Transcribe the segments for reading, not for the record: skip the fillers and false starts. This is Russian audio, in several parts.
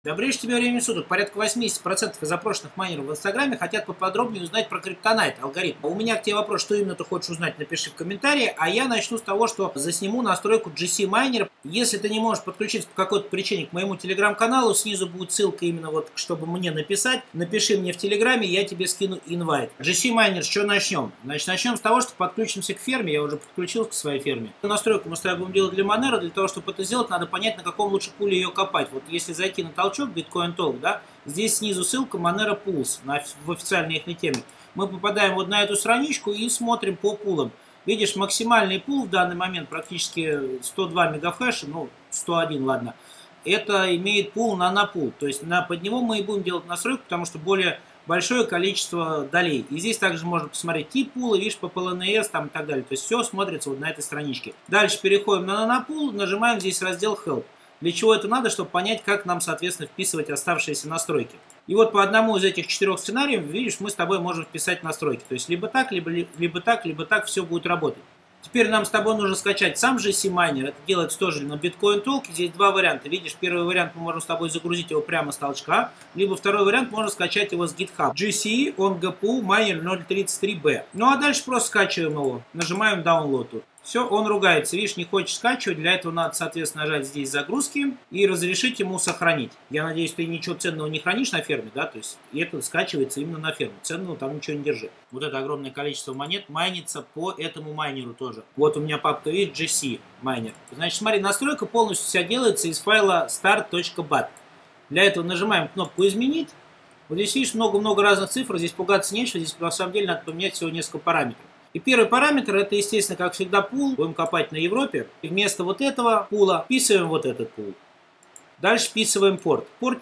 Добрейшее тебе времени суток. Порядка 80% из запрошенных майнеров в Инстаграме хотят поподробнее узнать про криптонайт, алгоритм. У меня к тебе вопрос, что именно ты хочешь узнать, напиши в комментарии. А я начну с того, что засниму настройку GC майнера. Если ты не можешь подключиться по какой-то причине к моему телеграм-каналу, снизу будет ссылка именно вот, чтобы мне написать. Напиши мне в телеграме, я тебе скину инвайт. GC майнер, с чего начнем? Значит, начнем с того, что подключимся к ферме. Я уже подключился к своей ферме. Настройку мы с тобой будем делать для Monero. Для того, чтобы это сделать, надо понять, на каком лучше пуле ее копать. Вот если зайти на толчок, Bitcoin Talk, да, здесь снизу ссылка Monero Pools в официальной их теме. Мы попадаем вот на эту страничку и смотрим по пулам. Видишь, максимальный пул в данный момент практически 102 мегахэша, ну 101, ладно. Это имеет пул на пул, то есть под него мы и будем делать настройку, потому что более большое количество долей. И здесь также можно посмотреть тип пула, видишь, по PLNS там и так далее. То есть все смотрится вот на этой страничке. Дальше переходим на нанопул, нажимаем здесь раздел Help. Для чего это надо? Чтобы понять, как нам, соответственно, вписывать оставшиеся настройки. И вот по одному из этих 4 сценариев, видишь, мы с тобой можем вписать настройки. То есть либо так, либо так, все будет работать. Теперь нам с тобой нужно скачать сам GC майнер. Это делается тоже на Bitcoin Talk. Здесь два варианта. Видишь, первый вариант мы можем с тобой загрузить его прямо с толчка. Либо второй вариант можно скачать его с GitHub. GC on GPU Miner 033B. Ну а дальше просто скачиваем его. Нажимаем Download тут. Все, он ругается. Видишь, не хочет скачивать. Для этого надо, соответственно, нажать здесь загрузки и разрешить ему сохранить. Я надеюсь, ты ничего ценного не хранишь на ферме, да? То есть это скачивается именно на ферму. Ценного там ничего не держи. Вот это огромное количество монет майнится по этому майнеру тоже. Вот у меня папка, видишь, GC майнер. Значит, смотри, настройка полностью вся делается из файла start.bat. Для этого нажимаем кнопку «Изменить». Вот здесь видишь много-много разных цифр. Здесь пугаться нечего. Здесь на самом деле надо поменять всего несколько параметров. И первый параметр, это, естественно, как всегда, пул. Будем копать на Европе. И вместо вот этого пула вписываем вот этот пул. Дальше вписываем порт. Порт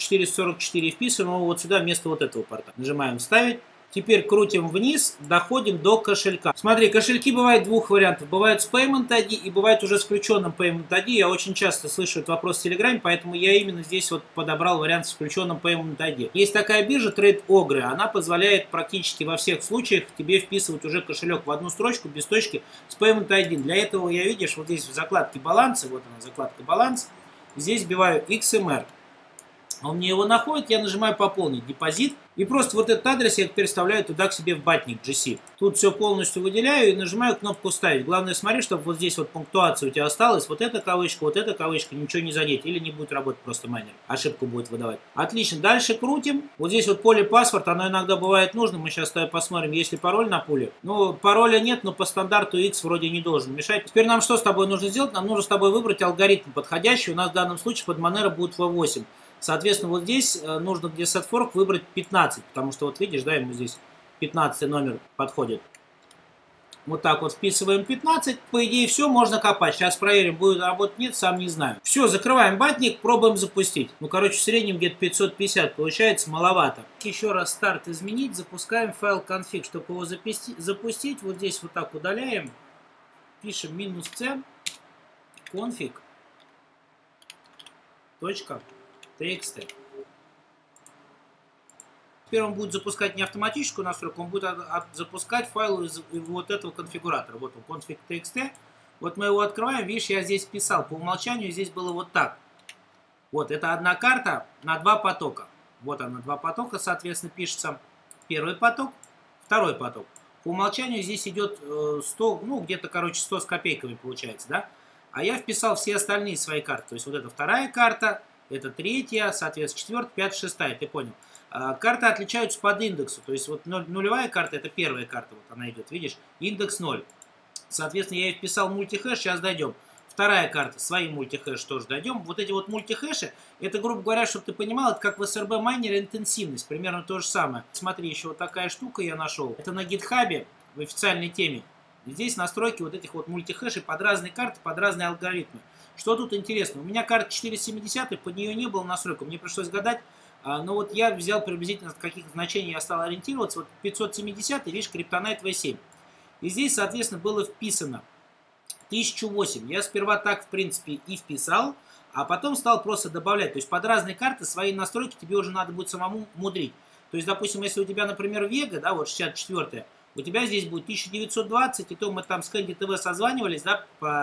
14444. Вписываем его вот сюда вместо вот этого порта. Нажимаем «Вставить». Теперь крутим вниз, доходим до кошелька. Смотри, кошельки бывают двух вариантов. Бывают с Payment ID и бывает уже с включенным Payment ID. Я очень часто слышу этот вопрос в Телеграме, поэтому я именно здесь вот подобрал вариант с включенным Payment ID. Есть такая биржа Trade Ogre. Она позволяет практически во всех случаях тебе вписывать уже кошелек в одну строчку без точки с Payment ID. Для этого я, видишь, вот здесь в закладке баланса, вот она, закладка баланс, здесь вбиваю XMR. Он мне его находит, я нажимаю «Пополнить депозит». И просто вот этот адрес я теперь вставляю туда к себе в батник GC. Тут все полностью выделяю и нажимаю кнопку «Ставить». Главное, смотри, чтобы вот здесь вот пунктуация у тебя осталась. Вот эта кавычка, ничего не задеть. Или не будет работать просто майнер. Ошибку будет выдавать. Отлично. Дальше крутим. Вот здесь вот поле паспорт, оно иногда бывает нужно. Мы сейчас с тобой посмотрим, есть ли пароль на пуле. Ну, пароля нет, но по стандарту X вроде не должен мешать. Теперь нам что с тобой нужно сделать? Нам нужно с тобой выбрать алгоритм подходящий. У нас в данном случае под Monero будет V8. Соответственно, вот здесь нужно где setFork выбрать 15, потому что вот видишь, да, ему здесь 15 номер подходит. Вот так вот вписываем 15, по идее все, можно копать. Сейчас проверим, будет работать, нет, сам не знаю. Все, закрываем батник, пробуем запустить. Ну, короче, в среднем где-то 550, получается маловато. Еще раз старт изменить, запускаем файл config, чтобы его запустить. Вот здесь вот так удаляем, пишем -c config. TXT. Теперь он будет запускать не автоматическую настройку, он будет запускать файл из вот этого конфигуратора. Вот он, config.txt. Вот мы его открываем, видишь, я здесь писал, по умолчанию здесь было вот так. Вот, это одна карта на два потока. Вот она, два потока, соответственно, пишется. Первый поток, второй поток. По умолчанию здесь идет 100, ну, где-то, короче, 100 с копейками получается, да? А я вписал все остальные свои карты. То есть вот это вторая карта, это третья, соответственно, четвертая, пятая, шестая, ты понял. Карты отличаются под индексу, то есть вот нулевая карта, это первая карта, вот она идет, видишь, индекс 0. Соответственно, я ей вписал мультихэш, сейчас дойдем. Вторая карта, свои мультихэш тоже дойдем. Вот эти вот мультихэши, это, грубо говоря, чтобы ты понимал, это как в SRB майнере интенсивность, примерно то же самое. Смотри, еще вот такая штука я нашел. Это на GitHub в официальной теме. Здесь настройки вот этих вот мультихэшей под разные карты, под разные алгоритмы. Что тут интересно? У меня карта 470, под нее не было настройки, мне пришлось гадать. Но вот я взял приблизительно, от каких значений я стал ориентироваться. Вот 570, видишь, криптонайт V7. И здесь, соответственно, было вписано 1008. Я сперва так, в принципе, и вписал, а потом стал просто добавлять. То есть под разные карты свои настройки тебе уже надо будет самому мудрить. То есть, допустим, если у тебя, например, Vega, да, вот 64-я, у тебя здесь будет 1920, и то мы там с Handy TV созванивались, да,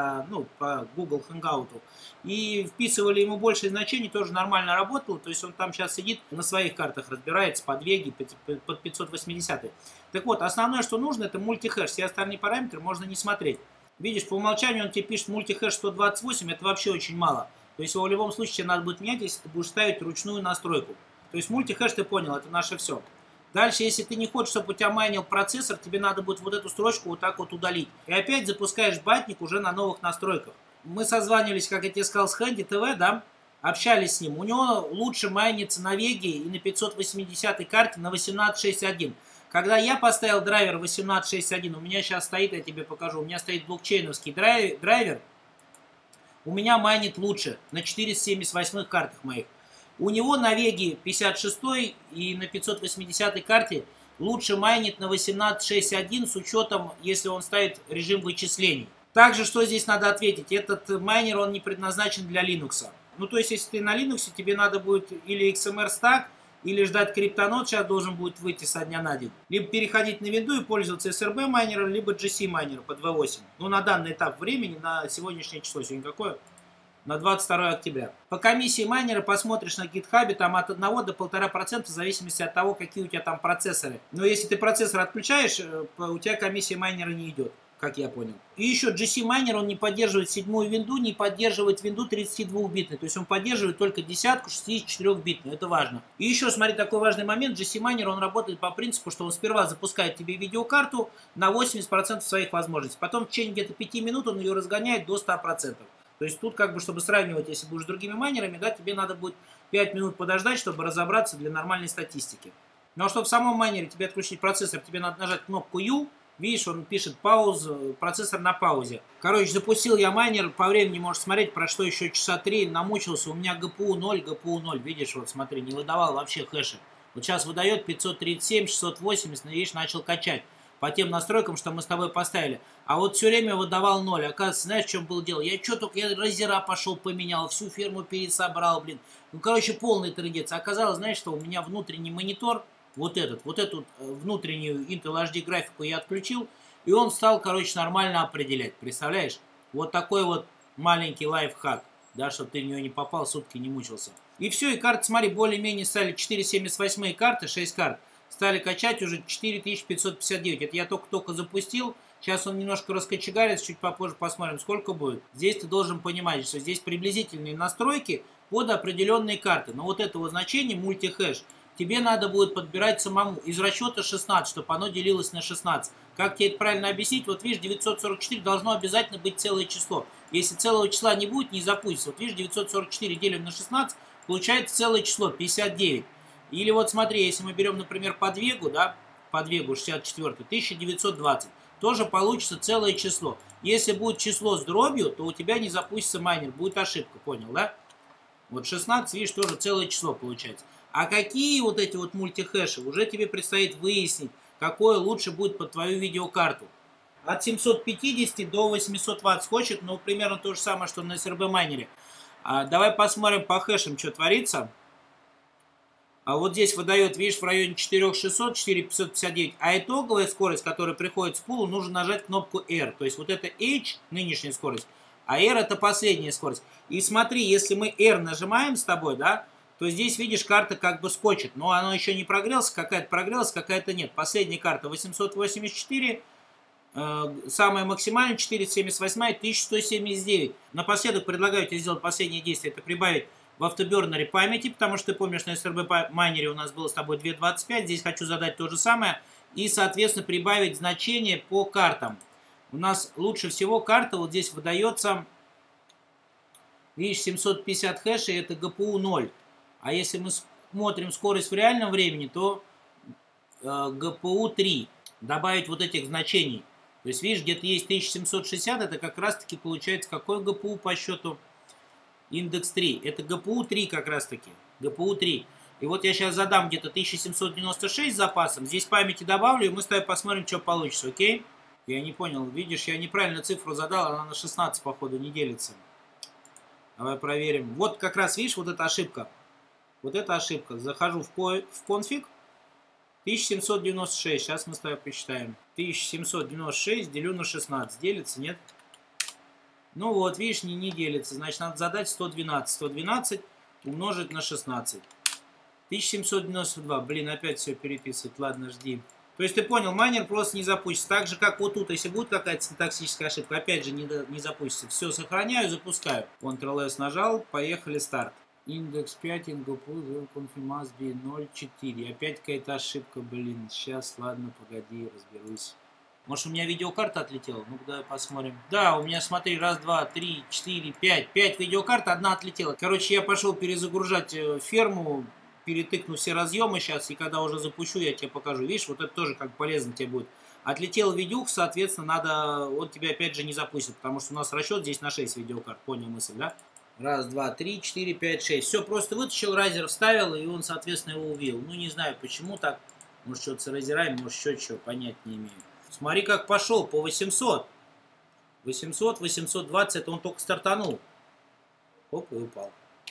по Google Hangout, и вписывали ему большее значение, тоже нормально работало, то есть он там сейчас сидит на своих картах, разбирается под Веги, под 580. Так вот, основное, что нужно, это мультихэш, все остальные параметры можно не смотреть. Видишь, по умолчанию он тебе пишет мультихэш 128, это вообще очень мало. То есть его в любом случае тебе надо будет менять, если ты будешь ставить ручную настройку. То есть мультихэш, ты понял, это наше все. Дальше, если ты не хочешь, чтобы у тебя майнил процессор, тебе надо будет вот эту строчку вот так вот удалить. И опять запускаешь батник уже на новых настройках. Мы созванивались, как я тебе сказал, с Handy TV, да, общались с ним. У него лучше майнится на Веге и на 580 карте на 18.6.1. Когда я поставил драйвер 18.6.1, у меня сейчас стоит, я тебе покажу, у меня стоит блокчейновский драйвер, у меня майнит лучше на 478 картах моих. У него на Веге 56 и на 580 карте лучше майнит на 18.6.1 с учетом, если он ставит режим вычислений. Также, что здесь надо ответить, этот майнер, он не предназначен для Linux. Ну, то есть, если ты на Linux, тебе надо будет или XMR стак, или ждать криптонод, сейчас должен будет выйти со дня на день. Либо переходить на винду и пользоваться SRB майнером, либо GC майнером под V8. Ну, на данный этап времени, на сегодняшнее число, сегодня какое? На 22 октября. По комиссии майнера посмотришь на GitHub, там от 1 до 1,5% в зависимости от того, какие у тебя там процессоры. Но если ты процессор отключаешь, у тебя комиссия майнера не идет, как я понял. И еще GC майнер, он не поддерживает седьмую винду, не поддерживает винду 32-битной. То есть он поддерживает только десятку 64-битную, это важно. И еще, смотри, такой важный момент, GC майнер, он работает по принципу, что он сперва запускает тебе видеокарту на 80% своих возможностей. Потом в течение где-то 5 минут он ее разгоняет до 100%. То есть тут как бы, чтобы сравнивать, если будешь с другими майнерами, да, тебе надо будет 5 минут подождать, чтобы разобраться для нормальной статистики. Ну а чтобы в самом майнере тебе отключить процессор, тебе надо нажать кнопку U. Видишь, он пишет паузу, процессор на паузе. Короче, запустил я майнер, по времени можешь смотреть, прошло еще часа 3, намучился, у меня GPU 0, GPU 0, видишь, вот смотри, не выдавал вообще хэши. Вот сейчас выдает 537, 680, видишь, начал качать. По тем настройкам, что мы с тобой поставили. А вот все время выдавал 0. Оказывается, знаешь, в чем было дело? Я что только, я разера пошел поменял, всю ферму пересобрал, блин. Ну, короче, полный трындец. А оказалось, знаешь, что у меня внутренний монитор, вот эту внутреннюю Intel HD графику я отключил, и он стал, короче, нормально определять. Представляешь? Вот такой вот маленький лайфхак, да, чтобы ты в нее не попал, сутки не мучился. И все, и карты, смотри, более-менее стали 478 карты, 6 карт. Стали качать уже 4559. Это я только запустил. Сейчас он немножко раскочегарится, чуть попозже посмотрим, сколько будет. Здесь ты должен понимать, что здесь приблизительные настройки под определенные карты. Но вот этого значения, мультихэш, тебе надо будет подбирать самому. Из расчета 16, чтобы оно делилось на 16. Как тебе это правильно объяснить? Вот видишь, 944 должно обязательно быть целое число. Если целого числа не будет, не запустится. Вот видишь, 944 делим на 16, получается целое число, 59. Или вот смотри, если мы берем, например, под Вегу, да, под Вегу 64, 1920, тоже получится целое число. Если будет число с дробью, то у тебя не запустится майнер, будет ошибка, понял, да? Вот 16, видишь, тоже целое число получается. А какие вот эти вот мультихэши, уже тебе предстоит выяснить, какое лучше будет под твою видеокарту. От 750 до 800 Вт хочет, но примерно то же самое, что на SRB майнере. Давай посмотрим по хэшам, что творится. А вот здесь выдает, видишь, в районе 4600, 4559. А итоговая скорость, которая приходит с пулу, нужно нажать кнопку R. То есть вот это H, нынешняя скорость, а R это последняя скорость. И смотри, если мы R нажимаем с тобой, да, то здесь, видишь, карта как бы скочит. Но она еще не прогрелась, какая-то прогрелась, какая-то нет. Последняя карта 884, самая максимальная 478, 1179. Напоследок предлагаю тебе сделать последнее действие, это прибавить в автобернере памяти, потому что ты помнишь, на SRB майнере у нас было с тобой 2.25, здесь хочу задать то же самое, и, соответственно, прибавить значение по картам. У нас лучше всего карта вот здесь выдается, видишь, 750 хэшей, это GPU 0. А если мы смотрим скорость в реальном времени, то GPU 3. Добавить вот этих значений. То есть, видишь, где-то есть 1760, это как раз-таки получается какой GPU по счету? Индекс 3. Это GPU 3 как раз таки. GPU 3. И вот я сейчас задам где-то 1796 с запасом. Здесь памяти добавлю, и мы с тобой посмотрим, что получится, окей? Я не понял. Видишь, я неправильно цифру задал, она на 16, походу, не делится. Давай проверим. Вот как раз, видишь, вот эта ошибка. Вот эта ошибка. Захожу в конфиг. 1796. Сейчас мы с тобой посчитаем. 1796 делю на 16. Делится, нет? Ну вот, видишь, не делится. Значит, надо задать 112. 112 умножить на 16. 1792. Блин, опять все переписывать. Ладно, жди. То есть ты понял, майнер просто не запустится. Так же, как вот тут, если будет какая-то синтаксическая ошибка, опять же не запустится. Все, сохраняю, запускаю. Ctrl-S нажал, поехали, старт. Индекс 5, конфирмаз B04. Опять какая-то ошибка, блин. Сейчас, ладно, погоди, разберусь. Может, у меня видеокарта отлетела? Ну-ка, давай посмотрим. Да, у меня, смотри, раз, два, три, четыре, пять. 5 видеокарт, одна отлетела. Короче, я пошел перезагружать ферму, перетыкну все разъемы сейчас, и когда уже запущу, я тебе покажу. Видишь, вот это тоже как полезно тебе будет. Отлетел видюх, соответственно, надо, он тебя опять же не запустит, потому что у нас расчет здесь на 6 видеокарт. Понял мысль, да? Раз, два, три, 4, 5, 6. Все, просто вытащил, райзер вставил, и он, соответственно, его увидел. Ну, не знаю, почему так. Может, что-то с райзерами, может, еще чего, понять не имею. Смотри, как пошел, по 800. 800, 820, это он только стартанул. Оп, и упал.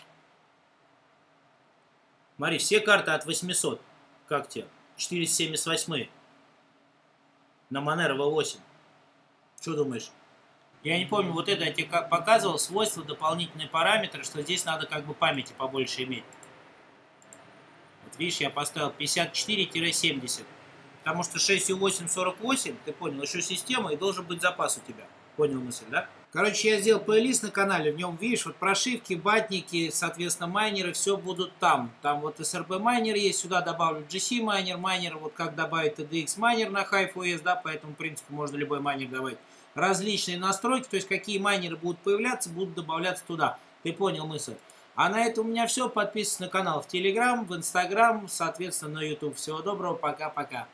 Смотри, все карты от 800. Как тебе? 478. На Monero V8. Что думаешь? Я не помню, вот это я тебе показывал, свойства, дополнительные параметры, что здесь надо как бы памяти побольше иметь. Вот видишь, я поставил 54-70. Потому что 6,8, 48, ты понял, еще система, и должен быть запас у тебя. Понял мысль, да? Короче, я сделал плейлист на канале, в нем, видишь, вот прошивки, батники, соответственно, майнеры, все будут там. Там вот SRB майнер есть, сюда добавлю GC майнер, вот как добавить TDX майнер на HiveOS, да, по этому принципу можно любой майнер добавить. Различные настройки, то есть какие майнеры будут появляться, будут добавляться туда. Ты понял мысль? А на этом у меня все. Подписывайся на канал в Telegram, в Instagram, соответственно, на YouTube. Всего доброго, пока-пока.